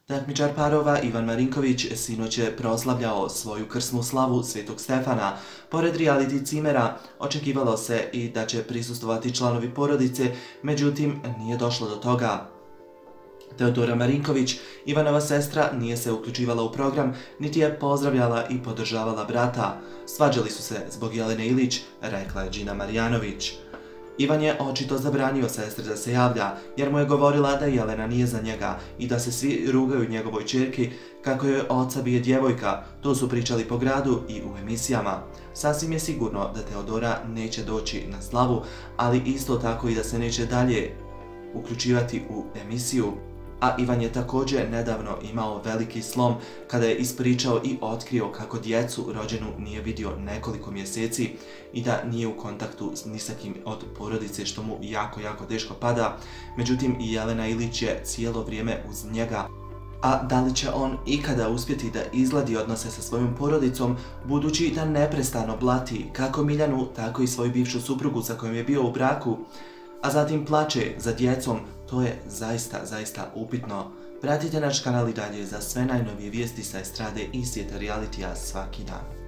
Takmičar parova Ivan Marinković sinoć je proslavljao svoju krsnu slavu Svetog Stefana. Pored reality cimera, očekivalo se i da će prisustvovati članovi porodice, međutim nije došlo do toga. Teodora Marinković, Ivanova sestra, nije se uključivala u program, niti je pozdravljala i podržavala brata. Svađali su se zbog Jelene Ilić, rekla je Džina Marjanović. Ivan je očito zabranio sestri da se javlja, jer mu je govorila da Jelena nije za njega i da se svi rugaju njegovoj ćerki kako joj oca bije djevojka. To su pričali po gradu i u emisijama. Sasvim je sigurno da Teodora neće doći na slavu, ali isto tako i da se neće dalje uključivati u emisiju. A Ivan je također nedavno imao veliki slom kada je ispričao i otkrio kako djecu rođenu nije vidio nekoliko mjeseci i da nije u kontaktu ni sa kim od porodice, što mu jako teško pada. Međutim, i Jelena Ilić je cijelo vrijeme uz njega. A da li će on ikada uspjeti da izgladi odnose sa svojom porodicom, budući da neprestano blati kako Miljanu, tako i svoju bivšu suprugu sa kojom je bio u braku, a zatim plače za djecom, to je zaista upitno. Pratite naš kanal i dalje za sve najnovije vijesti sa estrade i svijeta realitija svaki dan.